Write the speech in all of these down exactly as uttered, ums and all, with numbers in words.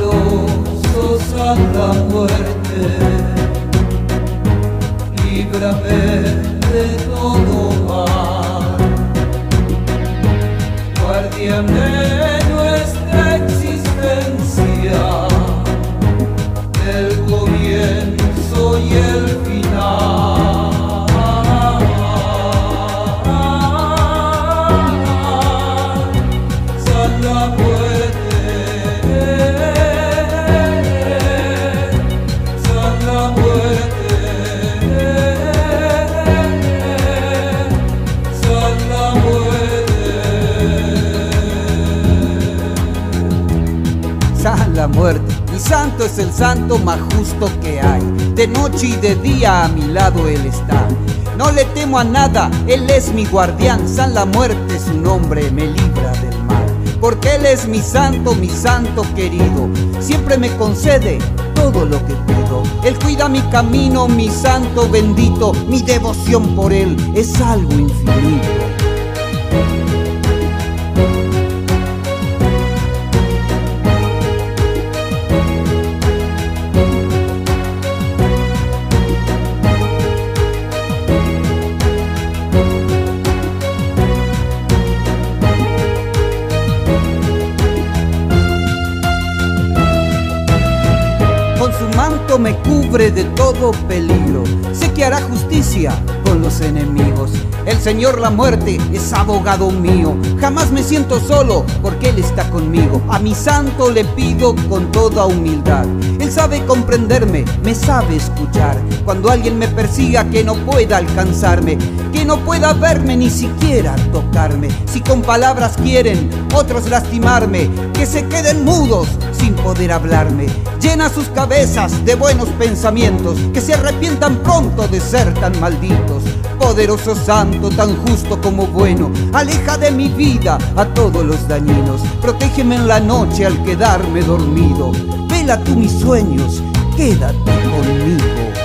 Poderoso Santa Muerte, líbrame de todo mal, guardián de nuestra existencia, del comienzo y el final. Santa Muerte, Santa Muerte, Santa Muerte. Santa Muerte, mi santo es el santo más justo que hay. De noche y de día a mi lado él está. No le temo a nada, él es mi guardián. San la Muerte, su nombre me libra del mal. Porque él es mi santo, mi santo querido. Siempre me concede todo lo que pido. Él cuida mi camino, mi santo bendito. Mi devoción por él es algo infinito. Con su manto me cubre de todo peligro. Sé que hará justicia con los enemigos. El Señor la Muerte es abogado mío. Jamás me siento solo porque Él está conmigo. A mi santo le pido con toda humildad. Él sabe comprenderme, me sabe escuchar. Cuando alguien me persiga que no pueda alcanzarme, que no pueda verme ni siquiera tocarme. Si con palabras quieren otros lastimarme, que se queden mudos sin poder hablarme. Llena sus cabezas de buenos pensamientos, que se arrepientan pronto de ser tan malditos. Poderoso santo, tan justo como bueno, aleja de mi vida a todos los dañinos. Protégeme en la noche al quedarme dormido. Vela tú mis sueños, quédate conmigo.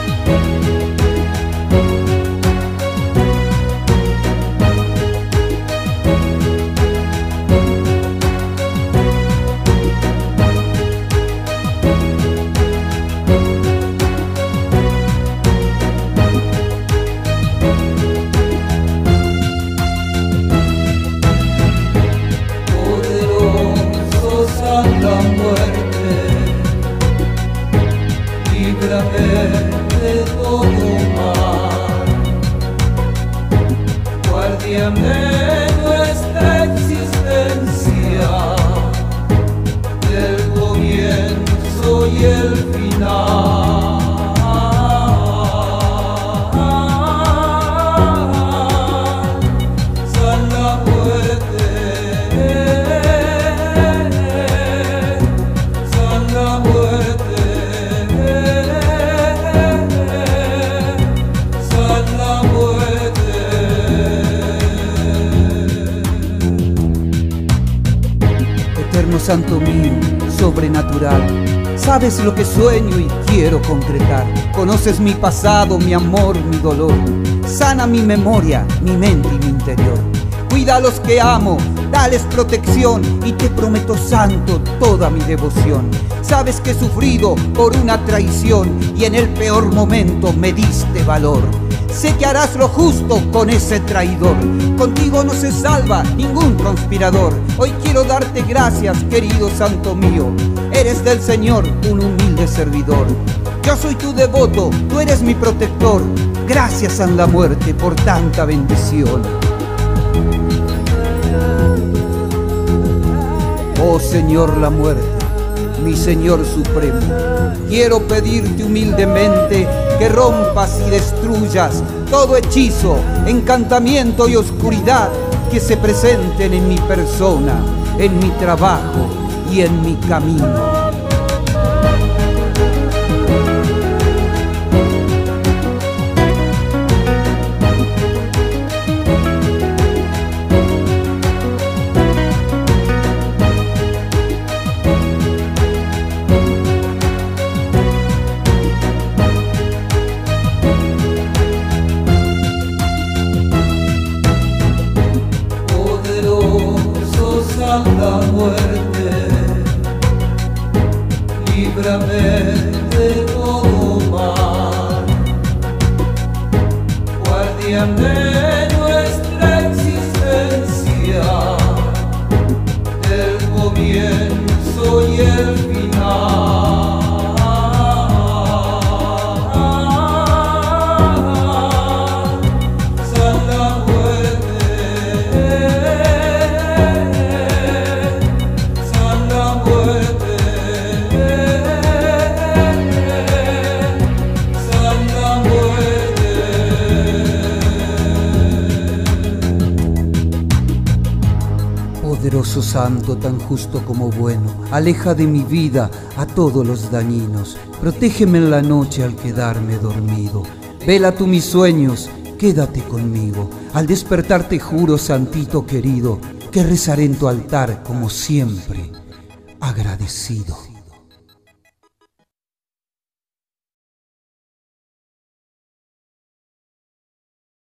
Santa Muerte, líbrame de todo mal, guardián de nuestra existencia, del comienzo y el final. Santa Muerte, Santa Muerte, Santa Muerte. Eterno santo mío, sobrenatural, sabes lo que sueño y quiero concretar. Conoces mi pasado, mi amor, mi dolor. Sana mi memoria, mi mente y mi interior. Cuida a los que amo, dales protección y te prometo, santo, toda mi devoción. Sabes que he sufrido por una traición y en el peor momento me diste valor. Sé que harás lo justo con ese traidor. Contigo no se salva ningún conspirador. Hoy quiero darte gracias, querido santo mío. Eres del Señor un humilde servidor. Yo soy tu devoto, tú eres mi protector. Gracias, San la Muerte, por tanta bendición. Oh Señor la Muerte, mi Señor supremo, quiero pedirte humildemente que rompas y destruyas todo hechizo, encantamiento y oscuridad que se presenten en mi persona, en mi trabajo y en mi camino. Santa Muerte, líbrame de todo mal, guardián de nuestra existencia, del comienzo y el final. Santa muerte, Santa muerte, Santa muerte. Poderoso santo, tan justo como bueno, aleja de mi vida a todos los dañinos, protégeme en la noche al quedarme dormido, vela tú mis sueños, quédate conmigo, al despertar te juro, santito querido, que rezaré en tu altar como siempre, agradecido.